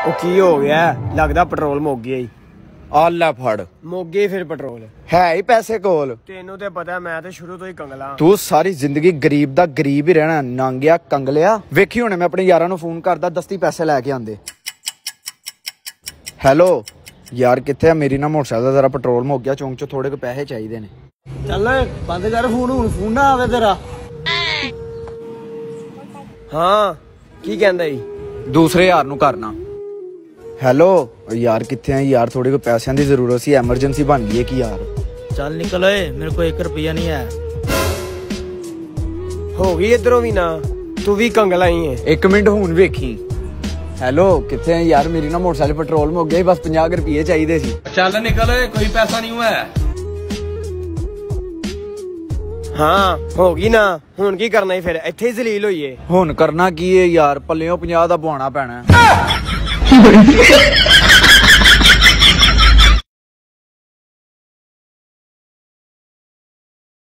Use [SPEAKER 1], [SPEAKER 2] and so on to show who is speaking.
[SPEAKER 1] ਉਹ ਕੀ ਹੋ ਗਿਆ? ਲੱਗਦਾ ਪੈਟਰੋਲ ਮੁੱਕ ਗਿਆ ਈ।
[SPEAKER 2] ਆ ਲੈ ਫੜ।
[SPEAKER 1] ਮੁੱਕ ਗਈ ਫਿਰ ਪੈਟਰੋਲ?
[SPEAKER 2] ਹੈ ਹੀ ਪੈਸੇ ਕੋਲ।
[SPEAKER 1] ਤੈਨੂੰ ਤੇ ਪਤਾ ਮੈਂ ਤੇ ਸ਼ੁਰੂ ਤੋਂ ਹੀ ਕੰਗਲਾ।
[SPEAKER 2] ਤੂੰ ਸਾਰੀ ਜ਼ਿੰਦਗੀ ਗਰੀਬ ਦਾ ਗਰੀਬ ਹੀ ਰਹਿਣਾ, ਨਾਂਗਿਆ ਕੰਗਲਿਆ। ਵੇਖੀ ਹੁਣੇ ਮੈਂ ਆਪਣੇ ਯਾਰਾਂ ਨੂੰ ਫੋਨ ਕਰਦਾ, ਦਸਤੀ ਪੈਸੇ ਲੈ ਕੇ ਆਂਦੇ। ਹੈਲੋ ਯਾਰ, ਕਿੱਥੇ ਆ? ਮੇਰੀ ਨਾ ਮੋਟਰਸਾਈਕਲ ਦਾ ਜ਼ਰਾ ਪੈਟਰੋਲ ਮੁੱਕ ਗਿਆ, ਚੌਂਕ 'ਚ ਥੋੜੇ ਕੁ ਪੈਸੇ ਚਾਹੀਦੇ ਨੇ।
[SPEAKER 1] ਚੱਲ ਬੰਦ ਕਰ ਫੋਨ, ਹੁਣ ਫੋਨ ਨਾ ਆਵੇ ਤੇਰਾ। ਹਾਂ ਕੀ ਕਹਿੰਦਾ ਈ?
[SPEAKER 2] ਦੂਸਰੇ ਯਾਰ ਨੂੰ ਕਰਨਾ। ਹੈਲੋ ਯਾਰ, ਕਿੱਥੇ ਆ ਯਾਰ? ਥੋੜੇ ਕੋ ਪੈਸਿਆਂ ਦੀ ਜ਼ਰੂਰਤ ਸੀ, ਐਮਰਜੈਂਸੀ ਬਣ ਗਈ ਹੈ ਕਿ ਯਾਰ।
[SPEAKER 3] ਚੱਲ ਨਿਕਲ ਓਏ, ਮੇਰੇ ਕੋਲ 1 ਰੁਪਿਆ ਨਹੀਂ ਹੈ।
[SPEAKER 1] ਹੋ ਗਈ ਇਧਰੋਂ ਵੀ ਨਾ, ਤੂੰ ਵੀ ਕੰਗਲਾ ਹੀ ਹੈ।
[SPEAKER 2] 1 ਮਿੰਟ ਹੁਣ ਵੇਖੀ। ਹੈਲੋ ਕਿੱਥੇ ਆ ਯਾਰ? ਮੇਰੀ ਨਾ ਮੋਟਰਸਾਈਕਲ ਪੈਟਰੋਲ ਮੁੱਕ ਗਿਆ, ਬਸ 50 ਰੁਪਏ ਚਾਹੀਦੇ ਸੀ।
[SPEAKER 3] ਚੱਲ ਨਿਕਲ ਓਏ, ਕੋਈ ਪੈਸਾ ਨਹੀਂ ਹੋਇਆ।
[SPEAKER 1] ਹਾਂ ਹੋ ਗਈ ਨਾ, ਹੁਣ ਕੀ ਕਰਨਾ ਈ? ਫਿਰ ਇੱਥੇ ਹੀ ਜ਼ਲੀਲ ਹੋਈਏ।
[SPEAKER 2] ਹੁਣ ਕਰਨਾ ਕੀ ਹੈ ਯਾਰ? ਪੱਲਿਓਂ 50 ਦਾ ਬਹਾਨਾ ਪੈਣਾ।